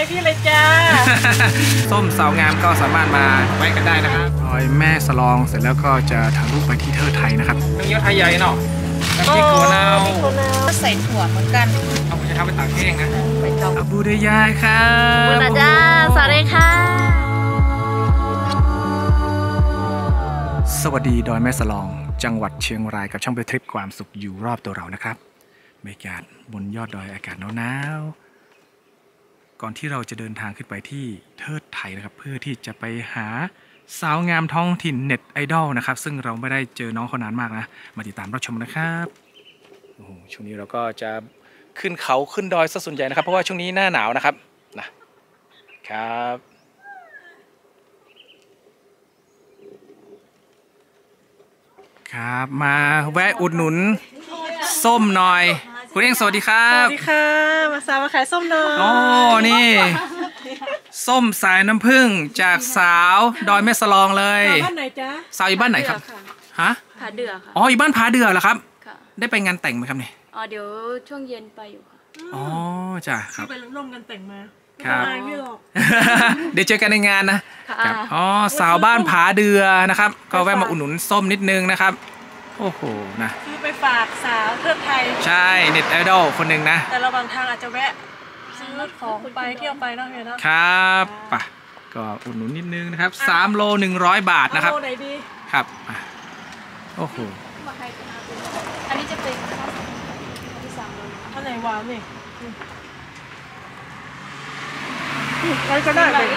พี่เลยจ้าส้มสาวงามก็สามารถมาแวะกันได้นะครับดอยแม่สลองเสร็จแล้วก็จะทะลุไปที่เทิดไทยนะครับน้ำเงี้ยวไทยใหญ่เนาะน้ำพริกถั่วเน่าใส่ถั่วเหมือนกันเอาจะทำเป็นตากแห้งนะไปต้องอบูเดยายครับบุญจ้าสวัสดีค่ะสวัสดีดอยแม่สลองจังหวัดเชียงรายกับช่องเบลทริปความสุขอยู่รอบตัวเรานะครับบรรยากาศบนยอดดอยอากาศหนาวๆก่อนที่เราจะเดินทางขึ้นไปที่เทิดไทยนะครับเพื่อที่จะไปหาสาวงามท้องถิ่นเน็ตไอดอลนะครับซึ่งเราไม่ได้เจอน้องเขานานมากนะมาติดตามรับชมนะครับโอ้โหช่วงนี้เราก็จะขึ้นเขาขึ้นดอยซะส่วนใหญ่นะครับเพราะว่าช่วงนี้หน้าหนาวนะครับนะครับครับมาแวะอุดหนุนส้มหน่อยคุณเองสวัสดีครับสวัสดีค่ะมาสาวมาขายส้มหน่อยอ๋อนี่ส้มสายน้ำผึ้งจากสาวดอยแม่สลองเลยบ้านไหนจ๊ะสาวอยู่บ้านไหนครับฮะผาเดือค่ะอ๋ออยู่บ้านผาเดือเหรอครับได้ไปงานแต่งไหมครับเนี่ยอ๋อเดี๋ยวช่วงเย็นไปอยู่ค่ะอ๋อจ้ะครับไปร่วมกันแต่งมาครับไม่หรอกเดี๋ยวเจอกันในงานนะครับอ๋อสาวบ้านผาเดือนะครับก็แวะมาอุดหนุนส้มนิดนึงนะครับโอ้โหนะซื้อไปฝากสาวเทิดไทยใช่เน็ตไอดอลคนหนึ่งนะแต่ระหว่างทางอาจจะแวะซื้อของไปเที่ยวไปเนาะเฮียเนาะครับป่ะก็อุดหนุนนิดนึงนะครับ3 โล 100 บาทนะครับโลไหนดีครับโอ้โหอันนี้จะเป็นที่3 โลอันไหนหวานนี่ใครก็ได้เลย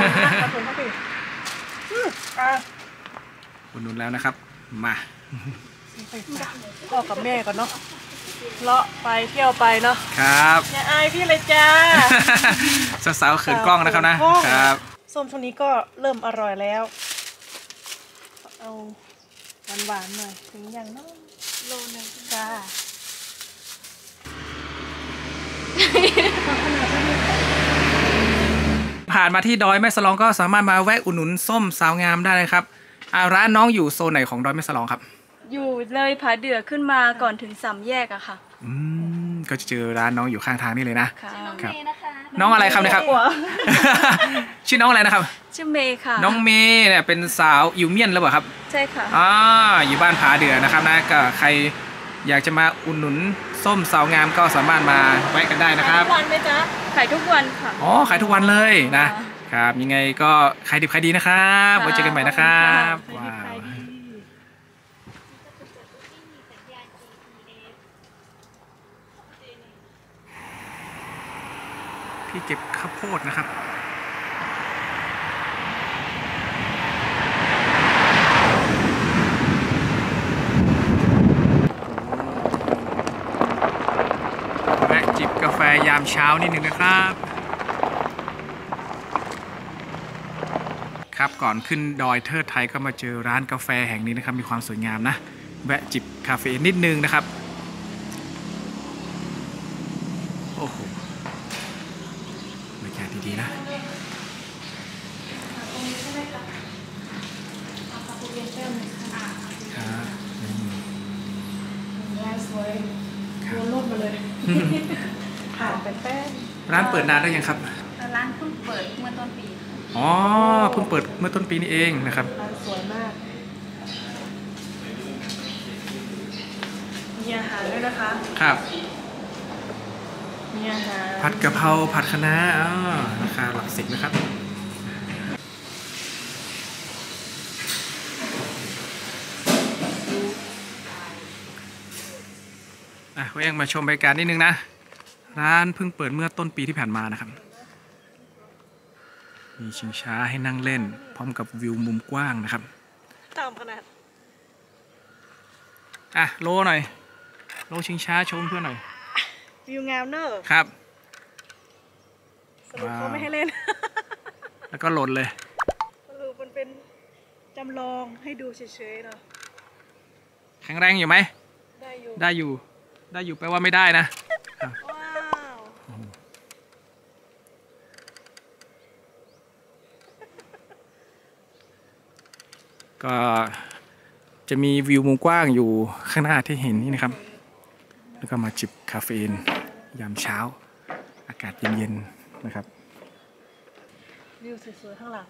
อุดหนุนแล้วนะครับมาพ่อกับแม่ก่อนเนาะเลาะไปเที่ยวไปเนาะครับอย่าอายพี่เลยจ้าสาวๆเขินกล้องนะครับนะครับส้มช่วงนี้ก็เริ่มอร่อยแล้วเอาหวานๆหน่อยถึงอย่างน้อยโลนึงจ้าผ่านมาที่ดอยแม่สลองก็สามารถมาแวะอุดหนุนส้มสาวงามได้เลยครับร้านน้องอยู่โซนไหนของดอยแม่สลองครับอยู่เลยผาเดือขึ้นมาก่อนถึง3 แยกอะค่ะก็จะเจอร้านน้องอยู่ข้างทางนี่เลยนะชื่อน้องเมย์นะคะน้องอะไรครับเนี่ยครับชื่อน้องอะไรนะครับชื่อเมย์ค่ะน้องเมย์เนี่ยเป็นสาวอยู่เมียนหรือเปล่าครับใช่ค่ะอยู่บ้านผาเดือนะครับนะก็ใครอยากจะมาอุดหนุนส้มสาวงามก็สามารถมาแวะกันได้นะครับขายทุกวันไหมจ๊ะขายทุกวันค่ะอ๋อขายทุกวันเลยนะครับยังไงก็ขายดิบขายดีนะครับไว้เจอกันใหม่นะครับว้าวที่เก็บข้าวโพดนะครับแวะจิบกาแฟยามเช้านิดนึงนะครับครับก่อนขึ้นดอยเทิดไทยก็มาเจอร้านกาแฟแห่งนี้นะครับมีความสวยงามนะแวะจิบคาเฟ่นิดนึงนะครับโอ้โหบรรยากาศดีๆนะร่นมาเลยผ่านไปแป้งร้านเปิดนานได้ยังครับร้านเพิ่งเปิดเมื่อต้นปีอ๋อเพิ่งเปิดเมื่อต้นปีนี้เองนะครับร้านสวยมากมีอาหารด้วยนะคะครับมีอาหารผัดกะเพราผัดคะน้าราคาหลัก10นะครับเขายังมาชมบรรยากาศนิดนึงนะร้านเพิ่งเปิดเมื่อต้นปีที่ผ่านมานะครับมีชิงช้าให้นั่งเล่นพร้อมกับวิวมุมกว้างนะครับตามขนาดโลหน่อยโลชิงช้าชมเพื่อนหน่อยวิวงามเนอะครับสรุปเขาไม่ให้เล่นแล้วก็หล่นเลยสรุปมันเป็นจำลองให้ดูเฉยๆเนาะแข็งแรงอยู่ไหมได้อยู่ได้อยู่แปลว่าไม่ได้นะว้าวก็จะมีวิวมุมกว้างอยู่ข้างหน้าที่เห็นนี่นะครับแล้วก็มาจิบคาเฟอีนยามเช้าอากาศเย็นๆนะครับวิวสวยๆข้างหลัง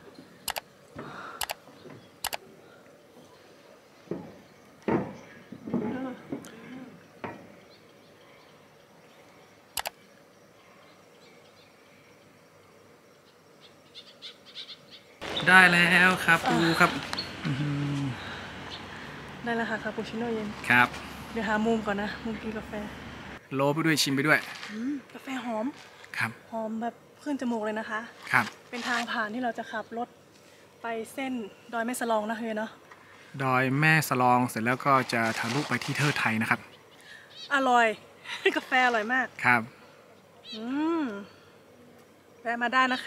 ได้แล้วครับปูครับได้แล้วค่ะคาปูชิโน่เย็นครับเดี๋ยวหามุมก่อนนะ มุมกินกาแฟโลไปด้วยชิมไปด้วยกาแฟหอมครับหอมแบบขึ้นจมูกเลยนะคะครับเป็นทางผ่านที่เราจะขับรถไปเส้นดอยแม่สลองนะเฮียเนาะดอยแม่สลองเสร็จแล้วก็จะทะลุไปที่เทิดไทยนะครับอร่อย กาแฟอร่อยมากครับแวะมาได้นะคะ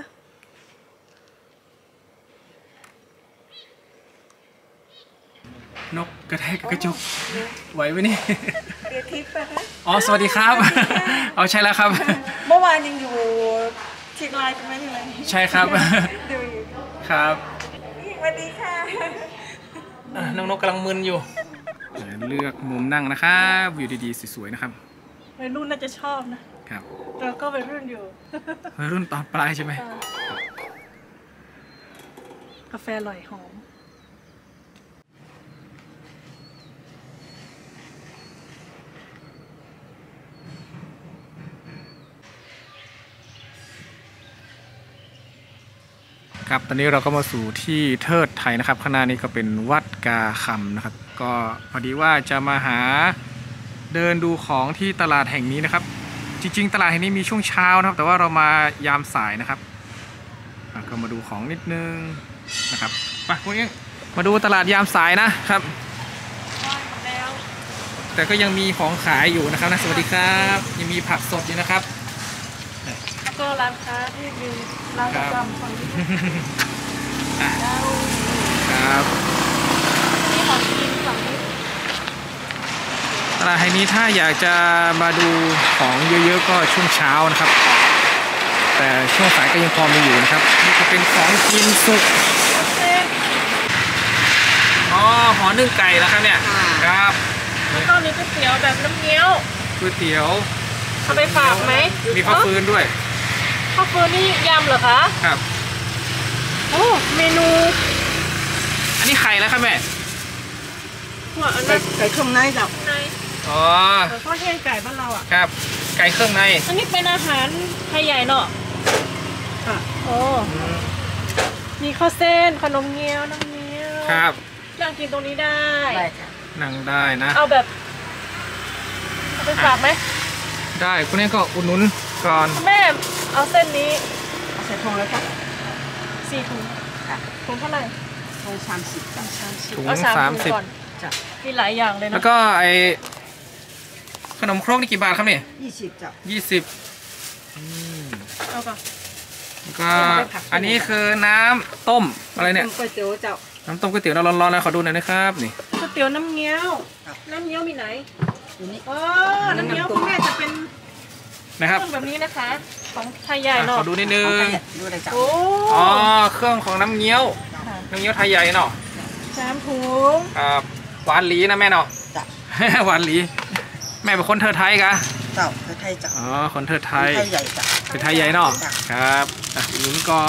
นกกระแทกกับกระจกไหวไหมนี่เรียทิพย์นะคะอ๋อสวัสดีครับ เอาใช่แล้วครับเมื่อวานยังอยู่เชียงรายเป็นไหมอะไรใช่ครับดูอยู่ครับสวัสดีค่ะน้องนกกำลังมึนอยู่ เลือกมุมนั่งนะครับวิวดีๆสวยๆนะครับวัยรุ่นน่าจะชอบนะครับ เราก็วัยรุ่นอยู่วัยรุ่นตอนปลายใช่ไหมกาแฟอร่อยหอมครับตอนนี้เราก็มาสู่ที่เทิดไทยนะครับข้างหน้านี้ก็เป็นวัดกาคำนะครับ ก็พอดีว่าจะมาหาเดินดูของที่ตลาดแห่งนี้นะครับ จริงๆตลาดแห่งนี้มีช่วงเช้านะครับ แต่ว่าเรามายามสายนะครับก็มาดูของนิดนึงนะครับไปพวกนี้มาดูตลาดยามสายนะครับ แต่ก็ยังมีของขายอยู่นะครับนะสวัสดีครับยังมีผักสดอยู่นะครับแล้วก็ร้านค้าที่มีร้านประจำฝั่งนี้ครับมีของกินฝั่งนี้ตลาดแห่งนี้ถ้าอยากจะมาดูของเยอะๆก็ช่วงเช้านะครับ แต่ช่วงสายก็ยังพอมีอยู่นะครับนี่จะเป็นของกินสุกอ๋อหอนึ่งไก่แล้วครับเนี่ยครับแล้วก็มีก๋วยเตี๋ยวแบบน้ำเงี้ยวก๋วยเตี๋ยวเอาไปฝากไหมมีข้าวฟืนด้วยข้าวฟืนนี่ยำเหรอคะครับโอ้เมนูอันนี้ไข่แล้วครับแม่หัวอันนั้นไก่เครื่องในจับในอ๋อทอดแห้งไก่บ้านเราอ่ะครับไก่เครื่องในอันนี้เป็นอาหารไทยใหญ่เนาะโอ้มีข้าวเส้นขนมเงี้ยวน้ำเงี้ยวครับนั่งกินตรงนี้ได้นั่งได้นะเอาแบบเอาไปฝากไหมได้คุณนี่ก็อุดหนุนก่อนแม่เอาเส้นนี้เอาใส่ถุงเลยค่ะ4 ถุงค่ะถุงเท่าไหร่ถุง30 ถุงเอา3 ถุงก่อนจ้ะมีหลายอย่างเลยนะแล้วก็ไอขนมครกนี่กี่บาทครับเนี่ย 20จ้ะ 20 เอาก่อนแล้วก็อันนี้คือน้ำต้มอะไรเนี่ยก๋วยเตี๋ยวเจ้าน้ำต้มก๋วยเตี๋ยวเราร้อนๆนะขอดูหน่อยนะครับนี่ก๋วยเตี๋ยวน้ำเงี้ยวครับน้ำเงี้ยวมีไหนอยู่นี่อ๋อน้ำเงี้ยวคุณแม่จะเป็นนะครับเครื่องแบบนี้นะคะ ของไทยใหญ่ขเนาะอดูนิดนึเอางไปดูเลยจ้ะโอ้อ๋อเครื่องของน้ำเงี้ยวค่ะน้ำเงี้ยวไทยใหญ่เนาะ 3 ถุงครับหวานหลีนะแม่เนาะจ้ะหวานหลีแม่เป็นคนเทิดไทยกะเจ้าไทยจ้ะอ๋อคนเทิดไทยไทยใหญ่จ้ะเป็นไทยใหญ่เนาะครับหนุนก่อน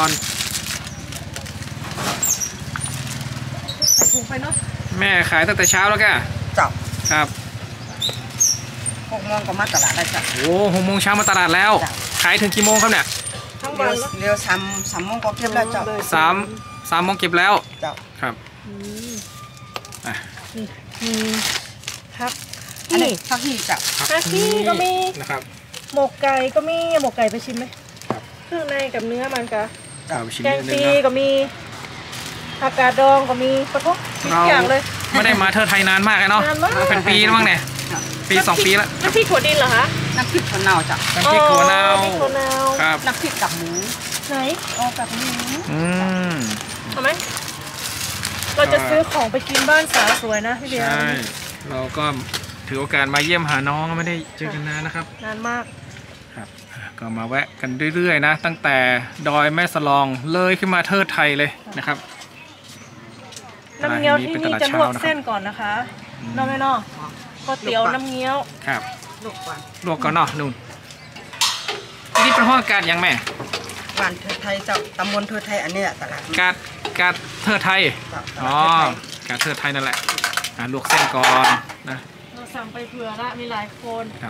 ใส่ถุงไปเนาะแม่ขายตั้งแต่เช้าแล้วแกเจ้าครับ 6 โมงก็มาตลาดได้จ้ะโอ้6 โมงเช้ามาตลาดแล้วจ้ะขายถึงกี่โมงครับเนี่ยทั้งเร็วัวนแล้วเร็ว3 โมงก็เก็บแล้วเจ้า 3 โมงเก็บแล้วเจ้าครับ อ่ะมีผักอันนี้ผักหีเจ้าผักชีก็มีนะครับหมกไก่ก็มีหมกไก่ไปชิมไหมครับเครื่องในกับเนื้อมันกะเอาไปชิมแกงนิดนึปีงนะก็มีผักกาดดองก็มีปะทุกทุเรากอย่างเลยไม่ได้มาเทิดไทยนานมากเลยเนาะนานมากเป็นปีแล้วมั้งเนี่ยปี2 ปีแล้วน้ำพริกถั่วดินเหรอคะน้ำพริกถั่วเน่าจ้ะน้ำพริกถั่วเน่าอ๋อพริกถั่วเน่าครับน้ำพริกกับหมูไหนอ๋อกับหมูอืมเอาไหมเราจะซื้อของไปกินบ้านสาวสวยนะพี่เบียร์ใช่เราก็ถือโอกาสมาเยี่ยมหาน้องไม่ได้เจอกันนานนะครับนานมากครับก็มาแวะกันเรื่อยๆนะ ตั้งแต่ดอยแม่สลองเลยขึ้นมาเทิดไทยเลยนะครับน้ำเงี้ยวที่เป็นตนี่ลาดจะลเช้าวกนะครับเส้นก่อนนะคะนอกไหมนอกก๋วยเตี๋ยวน้ำเงี้ยวครับลูกก่อนลวกก่อนเนาะนู่นนี่เป็นห้องอากาศยังแม่บ้านเทิดไทยเจ้าตำบลเทิดไทยอันเนี้ยตลาดกาดเทิดไทยเจ้าตอ๋อลาดเทิดไทยกาดเทิดไทยนั่นแหละลวกเส้นก่อนนะเราสั่งไปเผื่อละมีหลายคนครับ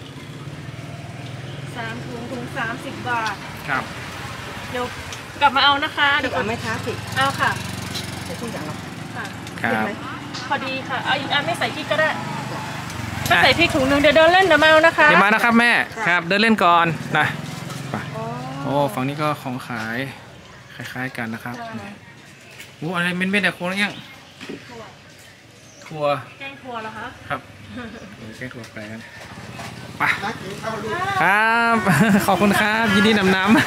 3 ถุง 30 บาทครับเดี๋ยวกลับมาเอานะคะเดี๋ยวเอาไหม่ท้าสิเอาค่ะเดี๋ยวที่อย่างเราค่ะครับพอดีค่ะ เอาอีกอันไม่ใส่พริกก็ได้ถ้าใส่พริกถุงนึงเดี๋ยวเดินเล่นเดี๋ยวมาเอานะคะเดี๋ยวมานะครับแม่ครับเดินเล่นก่อนนะไปโอ้ฝั่งนี้ก็ของขายคล้ายๆกันนะครับโอ้อะไรเม็ดๆเนี่ยโค้งยังถั่วแกงถั่วเหรอคะครับแกงถั่วแปลงไปนักกินข้าวลูกครับ ขอบคุณครับยินดีนำน้ำ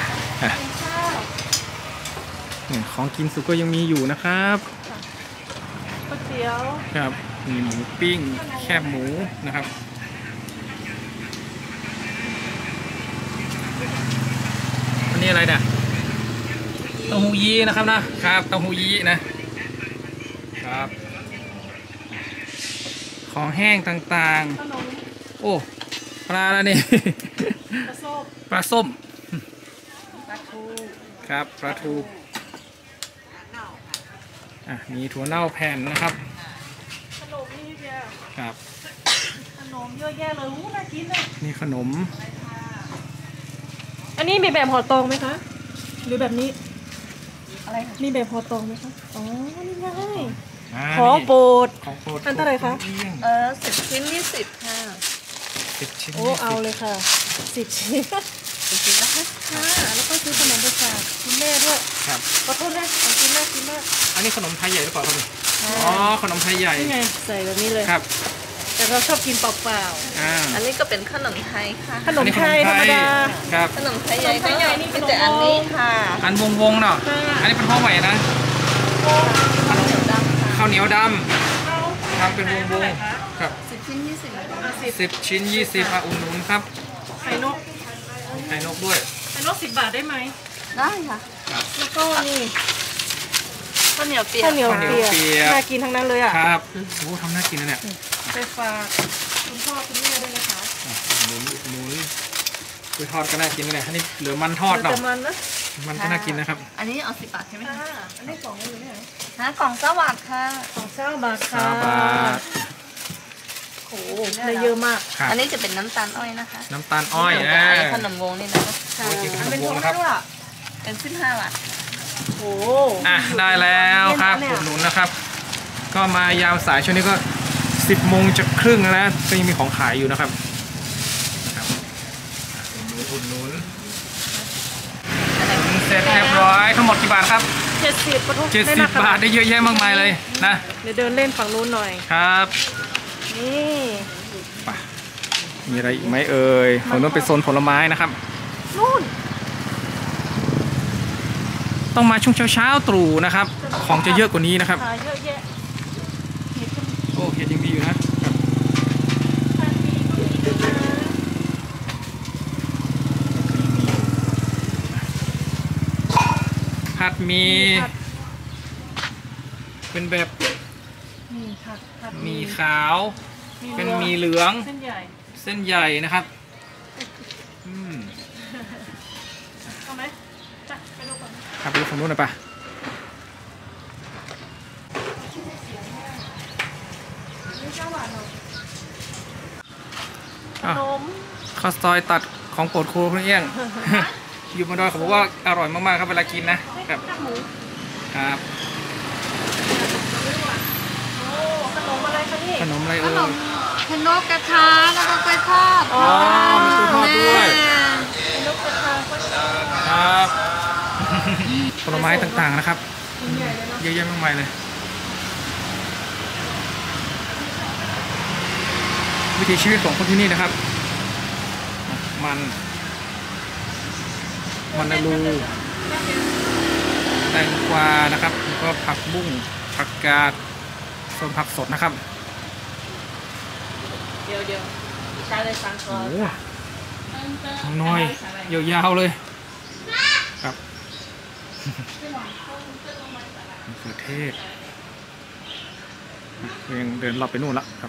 ของกินสุกก็ยังมีอยู่นะครับก๋วยเตี๋ยวครับมีหมูปิ้งแคบหมูนะครับอันนี้อะไรเนี่ยเต้าหู้ยี้นะครับนะครับเต้าหู้ยี้นะครับของแห้งต่างขนมๆโอ้ปลาแล้วนี่กระส้มปลาส้มปลาทูครับปลาทูมีถั่วเน่าแผ่นนะครับขนมนี่เดียวครับขนมเยอะแยะเลยน่ากินเลยนี่ขนมอันนี้มีแบบห่อตองไหมคะ หรือแบบนี้อะไรคะมีแบบห่อตองไหมคะ อ๋อ นี่ไงาของโปรดของโปรดอันเท่าไหร่คะ 10 ชิ้น 20 ค่ะ 10 ชิ้นโอ้ เอาเลยค่ะ10 ชิ้นจริงๆนะคะค่ะแล้วก็ซื้อขนมไปฝากคุณแม่ด้วยครับขอโทษนะของกินน่ากินมากอันนี้ขนมไทยใหญ่หรือเปล่าครับนี่อ๋อขนมไทยใหญ่นี่ไงใส่แบบนี้เลยครับแต่เราชอบกินเปล่าอันนี้ก็เป็นขนมไทยค่ะๆขนมไทยธรรมดาครับขนมไทยใหญ่ขนมไทยใหญ่นี่ก็เป็นแต่อันนี้ค่ะอันวงๆเนาะค่ะอันนี้เป็นห่อใหม่นะข้าวเหนียวดำค่ะข้าวเหนียวดเอาำทำเป็นวงๆครับ 10 ชิ้น 20 10 ชิ้น 20อุ่นนุนครับไข่นกไข่นกด้วยไข่นก10 บาทได้ไหมได้ค่ะแล้วก็นี่ข้าวเหนียวเปียกข้าวเหนียวข้าวเหนียวเปีเปียยกกน่ากินทั้งนั้นเลยอ่ะครับโอ้ทำน่ากินนะเนี่ยไปฝากคุณพ่อคุณแม่ด้วยนะคะหมุนกล้วยทอดก็น่ากินนะเนี่ยอันนี้เหลือมันทอดเนาะแต่มันนะมันก็น่ากินนะครับอันนี้เอา10 บาทใช่ไหมค่ะคะอันนี้กล่องมันอยู่ที่ไหนกล่อง9 บาทค่ะของ9 บาทค่ะ 9 บาทโอ้โหได้เยอะมากครับอันนี้จะเป็นน้ำตาลอ้อยนะคะน้ำตาลอ้อยขนมนะไอ้ขนมวงนี่นะคะโอ้ยกินขนเป็มนวงนะครับเป็น15 บาทโอ้โหได้แล้วครับเย็นแล้วเนี่ยอุดหนุนนะครับ ก็มายามสายช่วงนี้ก็ 10 โมงจะครึ่งแล้วนะก็ยังมีของขายอยู่นะครับอุดหนุนเสร็จเรียบร้อยทั้งหมดกี่บาทครับ 70ปะทุก 70 บาทได้เยอะแยะมากมายเลยนะเดี๋ยวเดินเล่นฝั่งนู้นหน่อยครับนี่ไปมีอะไรอีกไหมเอ่ยฝั่งนู้นเป็นโซนผลไม้นะครับนู่นต้องมาช่วงเช้าๆตรู่นะครับ ของจะเยอะกว่านี้นะครับขายเยอะแยะเห็ดก็มีโอ้เห็ดยังดีอยู่นะครับทานดีก็มีนะคะผัดหมีผัดเป็นแบบมีผัดผัดหมีขาว เป็นหมีเหลืองเหลืองเส้นใหญ่เส้นใหญ่นะครับอืมเอาไหมจ้ะไปดูก่อนครับไปดูฝั่งนู้นหน่อยปะนี่9 บาทเหรอขอ้าวนมข้าวซอยตัดของโปรดครูคุณเอี้ยง อยู่บนดอยเขาบอกว่าอร่อยมากๆครับเวลากินนะครับข้าวหมูครับโอ้ขนมอะไรคะนี่ขนมอะไรขเอ่นยมขนมกระทะแล้วก็กล้วยทอดอ๋อมีกล้วยทอดด้วยเป็นนกกระทาก็ชอบครับ ผลไม้ต่างๆนะครับชิ้นใหญ่เลยเนาะเยอะแยะมากมายเลย วิถีชีวิตของคนที่นี่นะครับ มันนาลูแตงกวานะครับแล้วก็ผักบุ้งผักกาดส่วนผักสดนะครับเดี๋ยวใช้เลยสั่งก่อโอ้นโหน้อยยาวๆเลยครับมะเขือเทศยังเดินรอบไปนู่นละครับ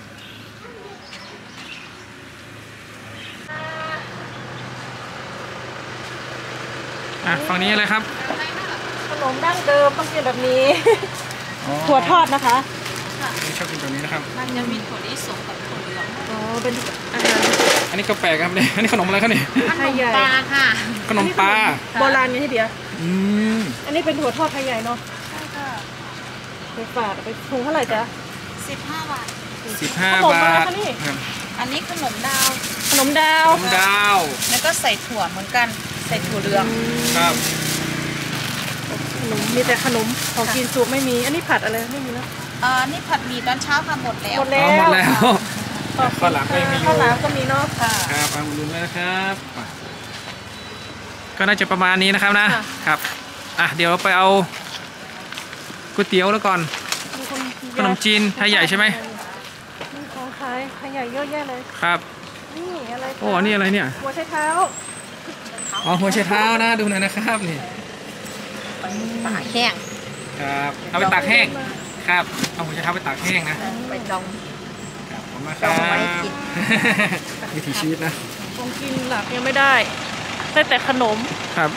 ฝั่งนี้อะไรครับขนมดั้งเดิมต้องกินแบบนี้ ถั่วทอดนะคะนี่ชอบกินแบบนี้นะครับมันจะมีถั่วลิสงกับถั่วเหลืองอ๋อเป็นอาหารอันนี้ก็แปลกครับเนี่ยอันนี้ขนมอะไรครับเนี่ยไทยใหญ่ปลาค่ะขนมปลาโบราณไงที่เดียวอืมอันนี้เป็นถั่วทอดไทยใหญ่เนาะใช่ค่ะไปฝากไปถุงเท่าไหร่จ๊ะ 15 บาท 15 บาทครับอันนี้ขนมดาวขนมดาวขนมดาวแล้วก็ใส่ถั่วเหมือนกัน ใส่ถั่วเหลืองครับขนมมีแต่ขนมของกินสุกไม่มี อันนี้ผัดอะไรไม่มีแล้วนี่ผัดหมี่ตอนเช้าค่ะหมดแล้วหมดแล้เอาวหมดแล้วข้าวหลามก็ยังมีอยู่ข้าวหลามก็มีเนาะค่ะครับเอาลุ้นเลยนะครับไปก็น่าจะประมาณนี้นะครับนะครับเดี๋ยวไปเอาก๋วยเตี๋ยวแล้วก่อนมีคนขนมจีนไทยใหญ่ใช่ไหมมีของขายไทยใหญ่เยอะแยะเลยครับนี่อะไรคะโอ้นี่อะไรเนี่ยหัวไชเท้าอ๋อหัวไชเท้านะดูหน่อยนะครับนี่ปลาแห้งครับเอาไปตากแห้งครับเอาหัวไชเท้าไปตากแห้งนะไปดองครับขอบคุณมากครับเอาไว้กินวิถีชีวิตนะของกินหลักยังไม่ได้ได้แต่ขนมครับ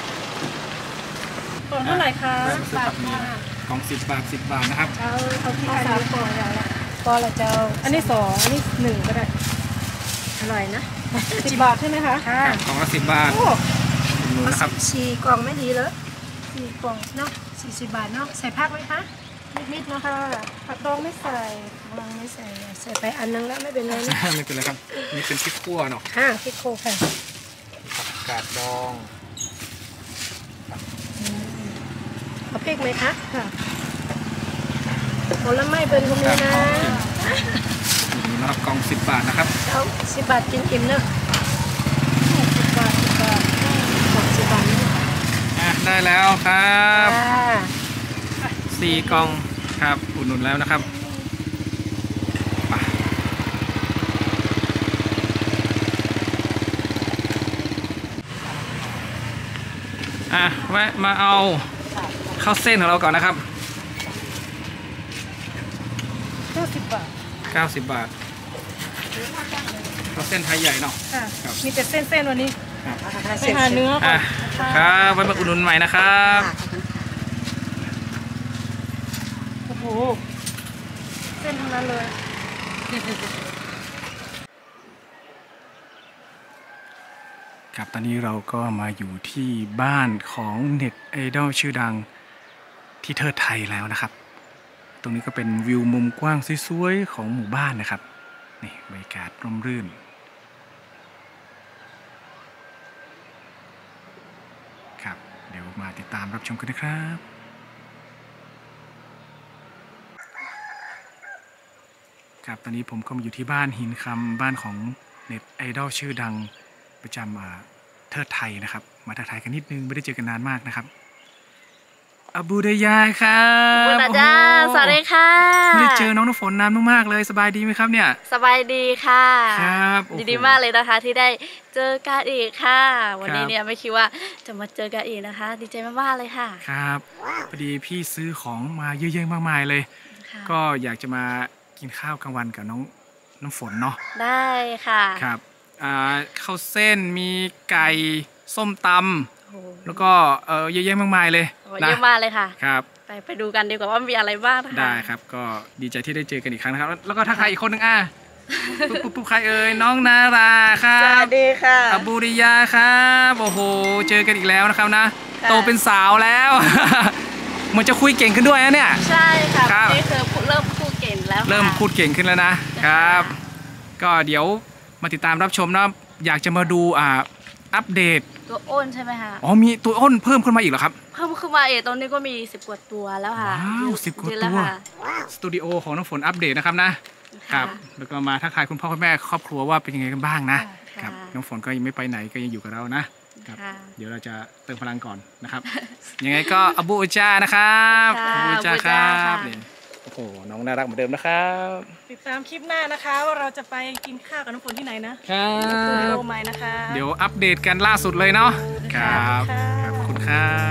กล่องเท่าไหร่คะบาทกล่อง10 บาท 10 บาทนะครับเอาที่ไทย3กล่องอย่างละก็ละเจ้าอันนี้2อันนี้1ก็ได้อร่อยนะ 10 บาทใช่ไหมคะค่ะกล่องละ10 บาทโอ้ดูนะครับ 4 กล่องไม่ดีเลย 4 กล่องเนาะ40 บาทเนาะใส่ผักไหมคะนิดๆนะคะผักดองไม่ใส่วางไม่ใส่ใส่ไปอันนึงแล้วไม่เป็นไรนะไม่เป็นไรครับนี่เป็นพริกขั่วเนาะค่ะพริกโคค่ะผักกาดดองเอาพริกไหมคะค่ะผลไม้เป็นพวกนี้นะนี่นะครับกล่อง10 บาทนะครับเอา10 บาทกินอิ่มเนอะ 10 บาท10 บาท 60 บาทนี่ได้แล้วครับค่ะ 4 กล่องครับอุดหนุนแล้วนะครับไปแวะมาเอาข้าวเส้นของเราก่อนนะครับ 90 บาท 90 บาทข้าวเส้นไทยใหญ่เนาะค่ะครับมีแต่เส้นๆวันนี้ครับไปหาเนื้อก่อนครับไว้มาอุดหนุนใหม่นะครับโอ้โหเส้นทั้งนั้นเลยครับตอนนี้เราก็มาอยู่ที่บ้านของเน็ตไอดอลชื่อดังที่เทิดไทยแล้วนะครับ ตรงนี้ก็เป็นวิวมุมกว้างสวยๆของหมู่บ้านนะครับนี่บรรยากาศร่มรื่นครับเดี๋ยวมาติดตามรับชมกันนะครับครับตอนนี้ผมก็มาอยู่ที่บ้านหินคำบ้านของเน็ตไอดอลชื่อดังประจำเทิดไทยนะครับมาทักทายกันนิดนึงไม่ได้เจอกันนานมากนะครับอบูเดยาครับบุญจ้าโอ้โหสวัสดีค่ะไม่ได้เจอน้องน้ำฝนนานมากๆเลยสบายดีไหมครับเนี่ยสบายดีค่ะครับโอ้โหดีมากเลยนะคะที่ได้เจอกันอีกค่ะ วันนี้ครับเนี่ยไม่คิดว่าจะมาเจอกันอีกนะคะ ดีใจมากๆเลยค่ะครับพอดีพี่ซื้อของมาเยอะแยะมากมายเลยค่ะก็อยากจะมากินข้าวกลางวันกับน้องน้ำฝนเนาะได้ค่ะครับข้าวเส้นมีไก่ส้มตโอ้โหำแล้วก็เยอะแยะมากมายเลยโอ้นะเยอะมากเลยค่ะครับไปดูกันดีกว่าว่ามีอะไรบ้างนะคะได้ครับก็ดีใจที่ได้เจอกันอีกครั้งนะครับแล้วก็ถ้าใครอีกคนหนึ่งปุ๊บใครเอ่ยน้องนาราครัสบวัสดีค่ะอบูริยาครับโอ้โหเจอกันอีกแล้วนะครับนะค่ะโตเป็นสาวแล้ว เหมันจะคุยเก่งขึ้นด้วยนะเนี่ยใช่ค่ะครับนี่คือเริ่มพูดเก่งแล้วค่ะเริ่มพูดเก่งขึ้นแล้วนะครับ ก็เดี๋ยวมาติดตามรับชมนะอยากจะมาดูอัปเดตตัวอ้นใช่ไหมคะอ๋อมีตัวอ้นเพิ่มขึ้นมาอีกเหรอครับเพิ่มขึ้นมาเองตอนนี้ก็มี10 กว่าตัวแล้วค่ะว้าว10 กว่าเยอะตัแล้ววค่ะสตูดิโอของน้ำฝนอัปเดตนะครับนะ ครับแล้วก็มาทักทายคุณพ่อคุณแม่ครอบครัวว่าเป็นยังไงกันบ้างนะค่ะครับน้องฝนก็ยังไม่ไปไหนก็ยังอยู่กับเรานะครับค่ะเดี๋ยวเราจะเติมพลังก่อนนะครับ ยังไงก็อบูจานะครับค่ะอบูจาครัอบูจาบค่ะนี่โอ้โหน้องน่ารักเหมือนเดิมนะครับติดตามคลิปหน้านะคะว่าเราจะไปกินข้าวกับน้ำฝนที่ไหนนะครัสตูดิบโอใหม่นะคะเดี๋ยวอัปเดตกันล่าสุดเลยเนาะครับค่ะขอบคุณครับ